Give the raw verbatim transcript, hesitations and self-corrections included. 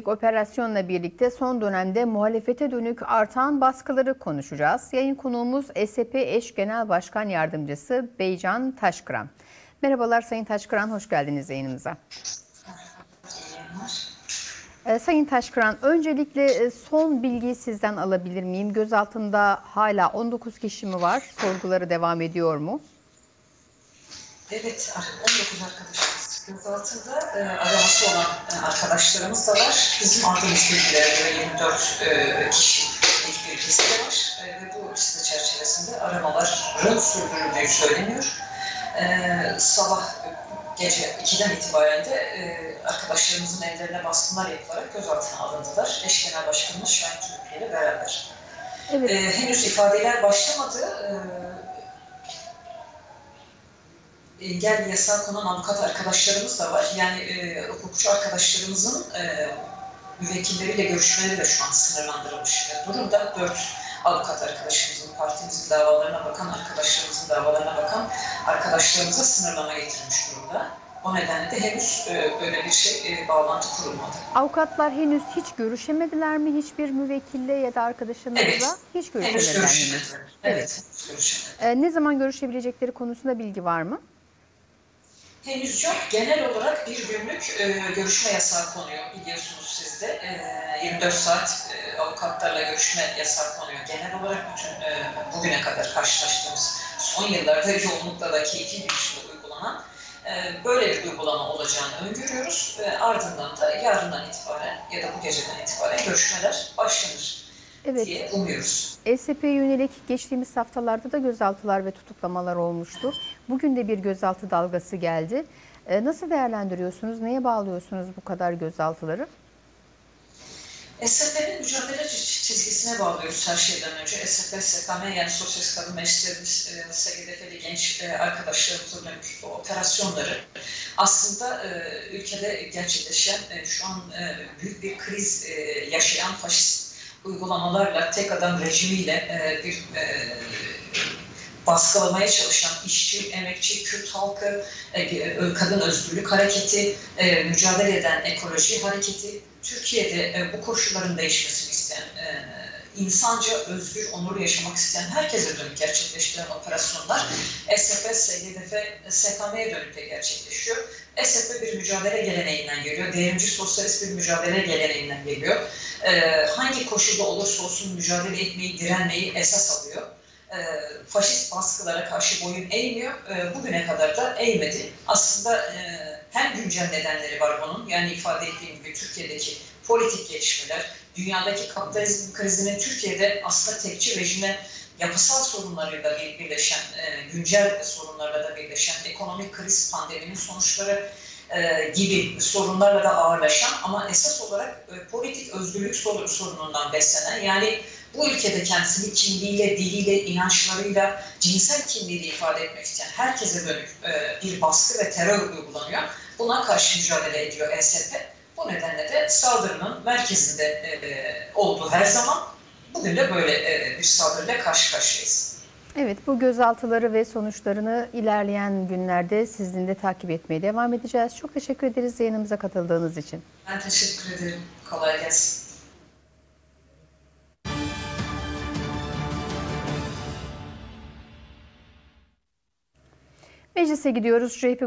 Operasyonla birlikte son dönemde muhalefete dönük artan baskıları konuşacağız. Yayın konuğumuz S S P Eş Genel Başkan Yardımcısı Beycan Taşkıran. Merhabalar Sayın Taşkıran, hoş geldiniz yayınımıza. Ee, Sayın Taşkıran, öncelikle son bilgiyi sizden alabilir miyim? Gözaltında hala on dokuz kişi mi var? Sorguları devam ediyor mu? Evet, on dokuz arkadaşımız gözaltında, e, araması olan e, arkadaşlarımız da var. Bizim aldığımız bilgilere göre yirmi dört e, kişilik bir liste var. E, ve bu liste çerçevesinde aramaların sürdürüldüğü söyleniyor. E, sabah gece ikiden itibaren de e, arkadaşlarımızın evlerine baskınlar yapılarak gözaltına alındılar. Eş Genel Başkanımız Şahin Türkiye ile beraber. Evet. E, henüz ifadeler başlamadı. E, engel yasağı konan avukat arkadaşlarımız da var. Yani e, hukukçu arkadaşlarımızın e, müvekkilleriyle görüşmeleri de şu an sınırlandırılmış durumda. Dört avukat arkadaşımızın, partimizin davalarına bakan arkadaşlarımızın davalarına bakan arkadaşlarımıza sınırlama getirilmiş durumda. O nedenle de henüz e, böyle bir şey e, bağlantı kurulmadı. Avukatlar henüz hiç görüşemediler mi hiçbir müvekkille ya da arkadaşınızla? Evet. Hiç görüşemediler. Henüz görüşemediler. Evet. evet görüşemediler. E, ne zaman görüşebilecekleri konusunda bilgi var mı? Henüz yok. Genel olarak bir günlük e, görüşme yasağı konuyor biliyorsunuz siz de. E, yirmi dört saat e, avukatlarla görüşme yasağı konuyor. Genel olarak bütün e, bugüne kadar karşılaştığımız son yıllarda yoğunlukla da keyfi bir biçimde uygulanan e, böyle bir uygulama olacağını öngörüyoruz. E, ardından da yarından itibaren ya da bu geceden itibaren görüşmeler başlanır. Evet. diye umuyoruz. S S P'ye yönelik geçtiğimiz haftalarda da gözaltılar ve tutuklamalar olmuştu. Bugün de bir gözaltı dalgası geldi. Nasıl değerlendiriyorsunuz? Neye bağlıyorsunuz bu kadar gözaltıları? S S P'nin mücadele çizgisine bağlıyoruz her şeyden önce. S S P, S K M yani Sosyalist Kadın Meclislerimiz, S G D F'li genç arkadaşlarımızın dönük operasyonları aslında ülkede gerçekleşen şu an büyük bir kriz yaşayan faşist uygulamalarla, tek adam rejimiyle e, bir e, baskılamaya çalışan işçi, emekçi, Kürt halkı, e, kadın özgürlük hareketi, e, mücadele eden ekoloji hareketi, Türkiye'de e, bu koşulların değişmesini isteyen, e, insanca, özgür, onurlu yaşamak isteyen herkese dönük gerçekleştirilen operasyonlar S S P, S G D F, S K M'ye dönük de gerçekleşiyor. S S P bir mücadele geleneğinden geliyor. Devrimci sosyalist bir mücadele geleneğinden geliyor. Ee, hangi koşulda olursa olsun mücadele etmeyi, direnmeyi esas alıyor. Ee, faşist baskılara karşı boyun eğmiyor. Ee, bugüne kadar da eğmedi. Aslında e, hem güncel nedenleri var bunun. Yani ifade ettiğim gibi Türkiye'deki politik gelişmeler, dünyadaki kapitalizm krizinin Türkiye'de aslında tekçi rejime yapısal sorunlarıyla birleşen, e, güncel sorunlarla da birleşen, ekonomik kriz, pandeminin sonuçları e, gibi sorunlarla da ağırlaşan ama esas olarak e, politik özgürlük sorunundan beslenen, yani bu ülkede kendisini kimliğiyle, diliyle, inançlarıyla, cinsel kimliğiyle ifade etmek isteyen herkese dönük e, bir baskı ve terör uygulanıyor. Buna karşı mücadele ediyor S S P. Bu nedenle de saldırının merkezinde e, olduğu her zaman bugün de böyle e, bir saldırıyla karşı karşıyayız. Evet, bu gözaltıları ve sonuçlarını ilerleyen günlerde sizin de takip etmeye devam edeceğiz. Çok teşekkür ederiz yayınımıza katıldığınız için. Ben teşekkür ederim. Kolay gelsin. Meclise gidiyoruz. C H P